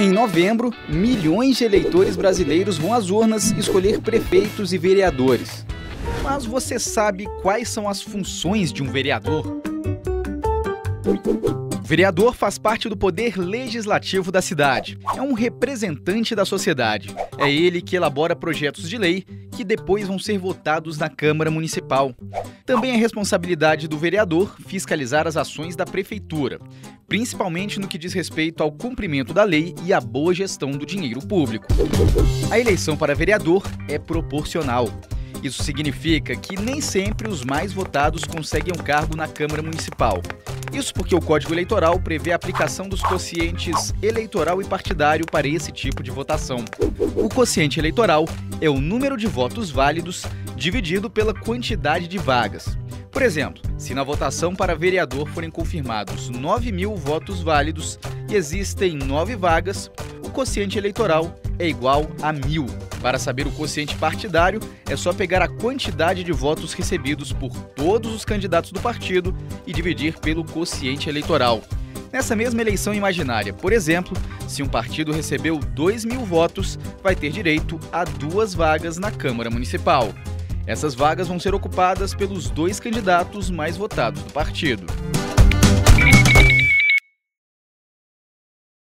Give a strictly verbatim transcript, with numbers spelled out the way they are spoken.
Em novembro, milhões de eleitores brasileiros vão às urnas escolher prefeitos e vereadores. Mas você sabe quais são as funções de um vereador? O vereador faz parte do poder legislativo da cidade. É um representante da sociedade. É ele que elabora projetos de lei que depois vão ser votados na Câmara Municipal. Também é responsabilidade do vereador fiscalizar as ações da prefeitura, principalmente no que diz respeito ao cumprimento da lei e à boa gestão do dinheiro público. A eleição para vereador é proporcional. Isso significa que nem sempre os mais votados conseguem um cargo na Câmara Municipal. Isso porque o Código Eleitoral prevê a aplicação dos quocientes eleitoral e partidário para esse tipo de votação. O quociente eleitoral é o número de votos válidos dividido pela quantidade de vagas. Por exemplo, se na votação para vereador forem confirmados nove mil votos válidos e existem nove vagas, o quociente eleitoral é igual a mil. Para saber o quociente partidário, é só pegar a quantidade de votos recebidos por todos os candidatos do partido e dividir pelo quociente eleitoral. Nessa mesma eleição imaginária, por exemplo, se um partido recebeu dois mil votos, vai ter direito a duas vagas na Câmara Municipal. Essas vagas vão ser ocupadas pelos dois candidatos mais votados do partido.